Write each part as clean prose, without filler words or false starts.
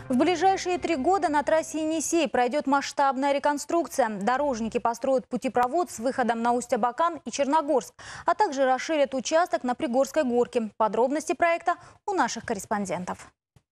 В ближайшие 3 года на трассе Енисей пройдет масштабная реконструкция. Дорожники построят путепровод с выходом на Усть-Абакан и Черногорск, а также расширят участок на Пригорской горке. Подробности проекта у наших корреспондентов.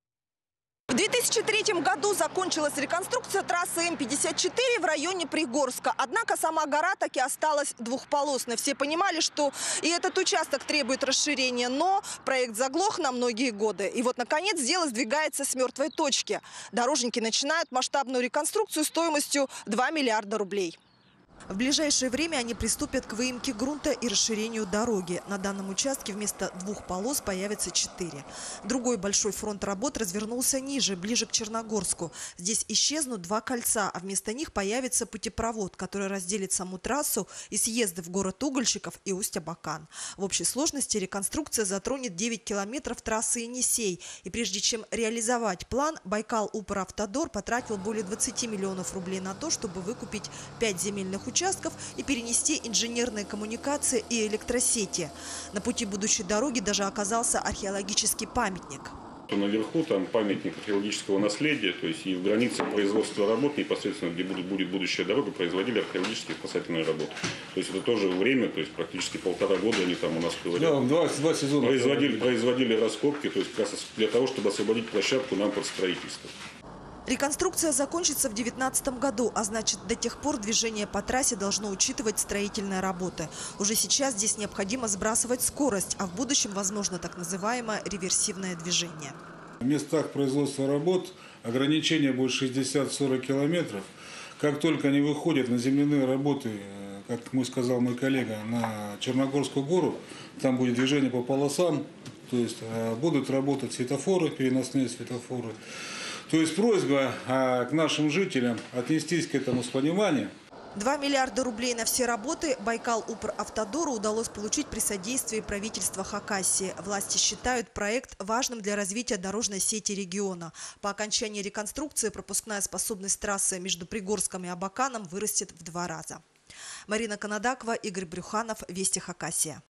В 2003 году закончилась реконструкция трассы М-54 в районе Пригорска. Однако сама гора таки осталась двухполосной. Все понимали, что и этот участок требует расширения, но проект заглох на многие годы. И вот, наконец, дело сдвигается с мертвой точки. Дорожники начинают масштабную реконструкцию стоимостью 2 миллиарда рублей. В ближайшее время они приступят к выемке грунта и расширению дороги. На данном участке вместо 2 полос появится 4. Другой большой фронт работ развернулся ниже, ближе к Черногорску. Здесь исчезнут 2 кольца, а вместо них появится путепровод, который разделит саму трассу и съезды в город Угольщиков и Усть-Абакан. В общей сложности реконструкция затронет 9 километров трассы Енисей. И прежде чем реализовать план, Байкал-Упоравтодор потратил более 20 миллионов рублей на то, чтобы выкупить 5 земельных участков и перенести инженерные коммуникации и электросети. На пути будущей дороги даже оказался археологический памятник. Наверху там памятник археологического наследия, то есть и в границе производства работ, непосредственно где будет будущая дорога, производили археологические спасательные работы. То есть это тоже время, то есть практически 1,5 года они там у нас говорят, два сезона производили раскопки, то есть как раз для того, чтобы освободить площадку нам под строительство. Реконструкция закончится в 2019 году, а значит, до тех пор движение по трассе должно учитывать строительные работы. Уже сейчас здесь необходимо сбрасывать скорость, а в будущем возможно так называемое реверсивное движение. В местах производства работ ограничение будет 60-40 километров. Как только они выходят на земляные работы, как сказал мой коллега, на Черногорскую гору, там будет движение по полосам, то есть будут работать светофоры, переносные светофоры. То есть просьба к нашим жителям отнестись к этому с пониманием. 2 миллиарда рублей на все работы Байкал-Упоравтодору удалось получить при содействии правительства Хакасии. Власти считают проект важным для развития дорожной сети региона. По окончании реконструкции пропускная способность трассы между Пригорском и Абаканом вырастет в 2 раза. Марина Канадакова, Игорь Брюханов, Вести Хакасия.